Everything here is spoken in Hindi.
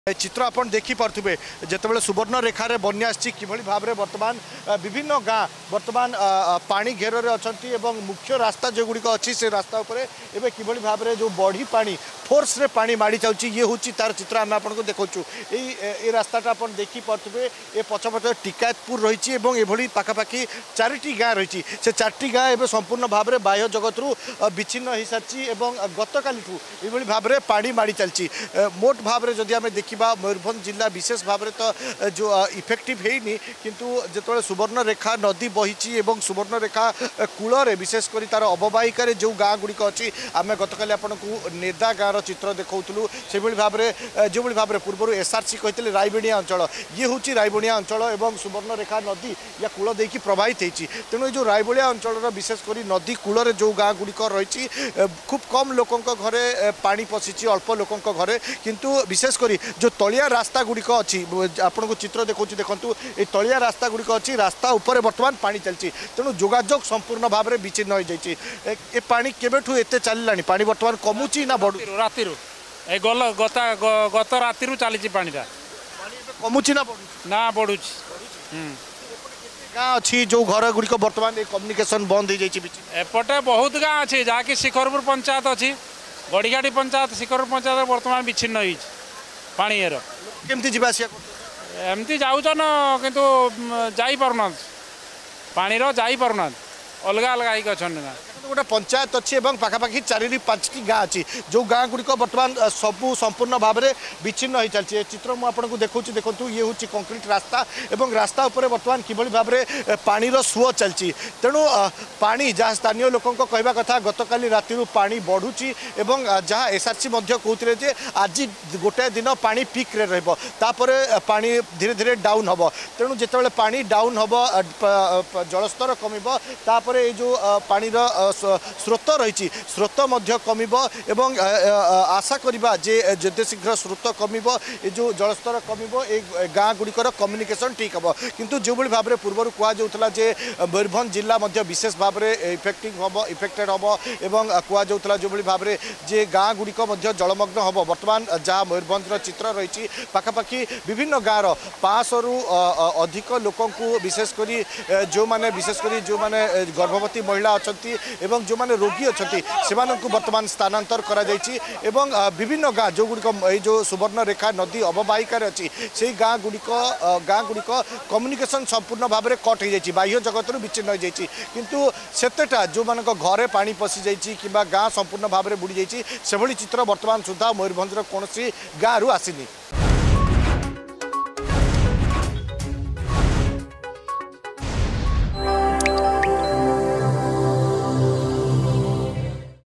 चित्र आपण देखी पार्थे जिते सुवर्णरेखार बन्या कि भाव में बर्तमान विभिन्न गाँ बर्तमान पानी घेर अच्छा मुख्य रास्ता जो गुड़िक अच्छी से रास्ता उपरे एवं कि भाव में जो बढ़ी पानी फोर्स रे पानी माड़ी जाऊँगी ये हूँ तार चित्र आम आपको देखु ये रास्ताटा आप देखी पार्थे ये पछपटे टिकायतपुर रही है पाखापाखि 4टी गाँ रही से 4टी गाँ एवं संपूर्ण भाव में बाह्य जगत रू विच्छिन्न हो सारी गत काली भाव में पानी माड़ी चलती मोट भाव में जदि आम देखा मयूरभंज जिला विशेष भाव में तो जो इफेक्टिव है किंतु जो सुवर्णरेखा नदी बही सुवर्णरेखा कूल विशेषकर तार अववाहिकार जो गाँ गुड़िक अच्छी आम गतकाली आपको नेदा गाँव चित्र देखा से भाव में जो भाव में पूर्व एसआरसी कहते रायबेणिया अंचल ये हूँ रायबेणिया अंचल और सुवर्णरेखा नदी या कूल देकी प्रभावित होती तेणु जो रायबेणिया अंचल विशेषकर नदी कूल जो गाँ गुड़िक रही खूब कम लोकों घरे पानी पशिची अल्प लोकों घरे किंतु विशेषकर जो तलिया रास्ता गुड़िक अच्छी आपन को चित्र देखा देखूँ ये तलिया रास्ता गुड़िक अच्छी रास्ता उपर बर्तमान पानी चलती तेणु जोगाजोग संपूर्ण भाव में विच्छिन्न हो जाए ये पानी केबेठू एते चलला पानी बर्तमान कमुची ना बढ़ू राति गत राति चली पानीटा कमुची ना बढ़ू ना बढ़ू गाँ अच्छी जो घर गुड़िक बर्तमान कम्युनिकेशन बंद हो जाए एपटे बहुत गाँ अच्छी जहाँकि शिखरपुर पंचायत अच्छी गड़ीघाटी पंचायत शिखरपुर पंचायत बर्तमान विच्छिन्न हो पानी केमती जीवासिया एमती जाऊन किंतु जाई पारना पानी जाई पारना अलग अलग अच्छा गोटे पंचायत अच्छी पाखापाखि 4-5टी गाँ अच्छी जो गाँ गुड़िक बर्तमान सबू संपूर्ण भाव में विच्छिन्न हो चलती चित्र मुझे देखा देखूँ ये हूँ कंक्रीट रास्ता और रास्ता उपर बर्तमान कि भाव में पानी सुओ चलती तेणु पानी जहाँ स्थानीय लोकों कहवा कथा गतकाली राति पानी बढ़ुची जहाँ एसआरसी कहते आज गोटे दिन पानी पीक रे रपर पानी धीरे धीरे डाउन हम तेणु जिते पानी डाउन हम जलस्तर कम जो पानी स्रोत रही स्रोत कम एवं आशा करवा जे जिते शीघ्र स्रोत कम ये जो जलस्तर कम ये गाँ गुड़िकर कम्युनिकेशन ठीक हम किंतु जो भाव में पूर्व कहला जे मयूरभंज जिला विशेष भाव में इफेक्टेड हम एवं कहला जो भाव में जे गाँ गुड़िक जलमग्न हम बर्तमान जहाँ मयूरभंज चित्र रही पाखापाखि विभिन्न गाँव 500 रु अधिक लोक विशेषकर जो मैंने गर्भवती महिला अच्छा एवं जो माने रोगी अच्छा से बर्तमान स्थानांतर करा एवं विभिन्न गाँ जो गुड़िक जो सुवर्णरेखा नदी अववाहिकार अच्छी से गाँ गुड़िक कम्युनिकेशन संपूर्ण भाव में कट हो जाए बाह्य जगत विच्छिन्न हो जाए किंतु सेतेटा जो मान घरे पानी पशि जाइए कि गाँ संपूर्ण भाव में बुड़ी जाइए से चित्र बर्तमान सुधा मयूरभंजर कौन गाँव आसीनी।